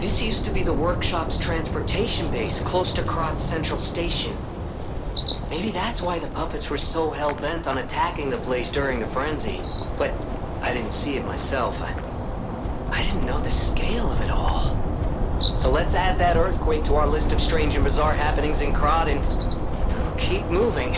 This used to be the workshop's transportation base, close to Krat's central station. Maybe that's why the puppets were so hell-bent on attacking the place during the frenzy. But I didn't see it myself. I didn't know the scale of it all. So let's add that earthquake to our list of strange and bizarre happenings in Krat and keep moving.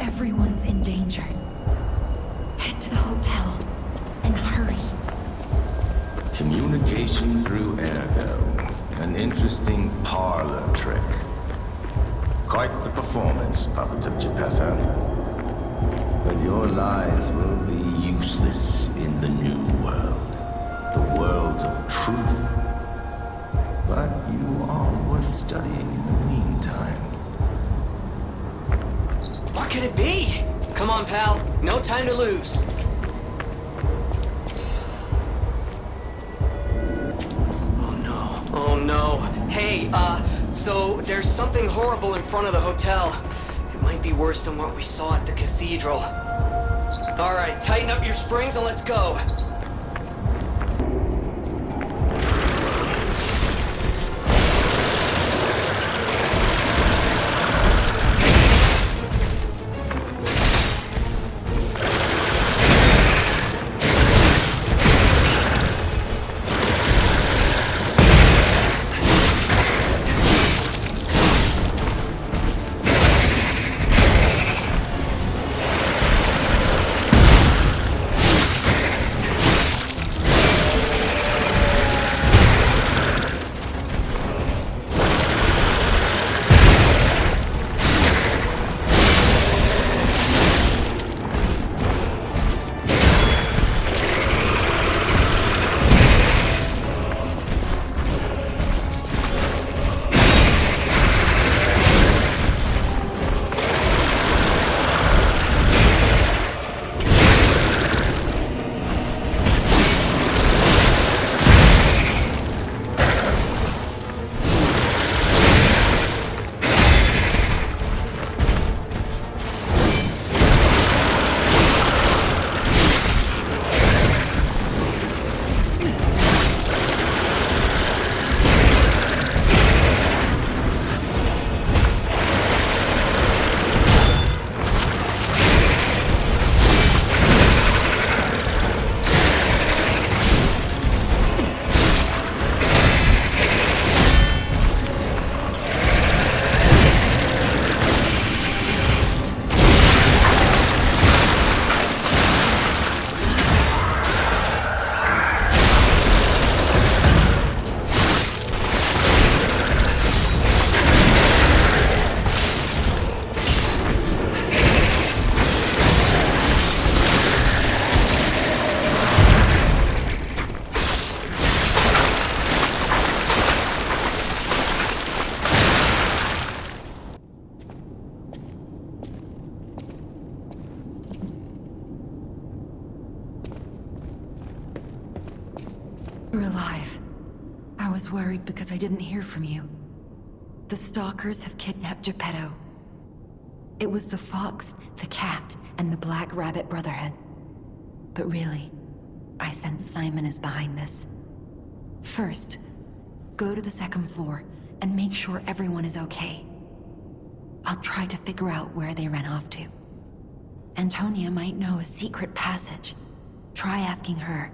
Everyone's in danger. Head to the hotel and hurry. Communication through ergo. An interesting parlor trick. Quite the performance, puppet of Geppetto. But your lies will be useless in the new world. The world of truth. But you are worth studying in the meantime. What could it be? Come on, pal. No time to lose. Oh no. Oh no. Hey, so there's something horrible in front of the hotel. It might be worse than what we saw at the cathedral. Alright, tighten up your springs and let's go. You're alive. I was worried because I didn't hear from you. The stalkers have kidnapped Geppetto. It was the Fox, the Cat, and the Black Rabbit Brotherhood. But really, I sense Simon is behind this. First, go to the second floor and make sure everyone is okay. I'll try to figure out where they ran off to. Antonia might know a secret passage. Try asking her.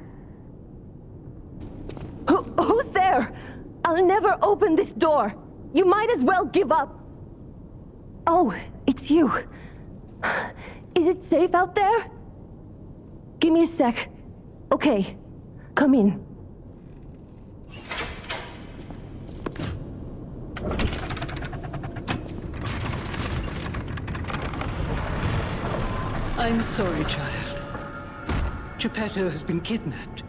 Who's there? I'll never open this door. You might as well give up. Oh, it's you. Is it safe out there? Give me a sec. Okay, come in. I'm sorry, child. Geppetto has been kidnapped.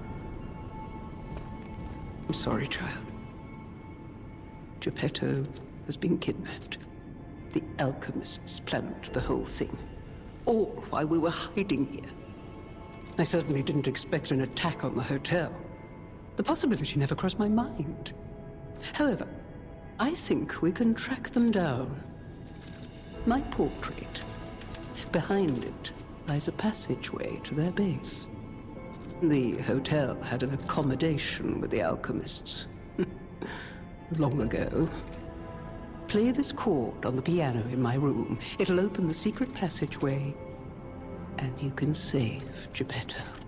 I'm sorry, child. Geppetto has been kidnapped. The alchemists planned the whole thing. All while we were hiding here. I certainly didn't expect an attack on the hotel. The possibility never crossed my mind. However, I think we can track them down. My portrait. Behind it lies a passageway to their base. The hotel had an accommodation with the alchemists. Long ago. Play this chord on the piano in my room. It'll open the secret passageway, and you can save Geppetto.